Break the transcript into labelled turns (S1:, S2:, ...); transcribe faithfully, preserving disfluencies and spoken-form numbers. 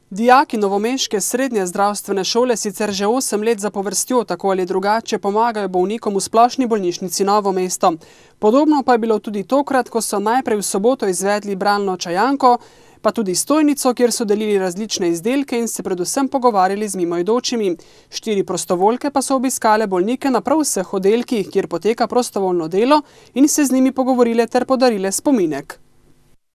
S1: Dijaki novomeške srednje zdravstvene šole sicer že osem let zapovrstjo tako ali drugače pomagajo bolnikom v splošni bolnišnici Novo mesto. Podobno pa je bilo tudi tokrat, ko so najprej v soboto izvedli bralno čajanko, pa tudi stojnico, kjer so delili različne izdelke in se predvsem pogovarjali z mimoidočimi. Štiri prostovoljke pa so obiskale bolnike na prav vseh oddelkih, kjer poteka prostovoljno delo, in se z njimi pogovorile ter podarile spominek.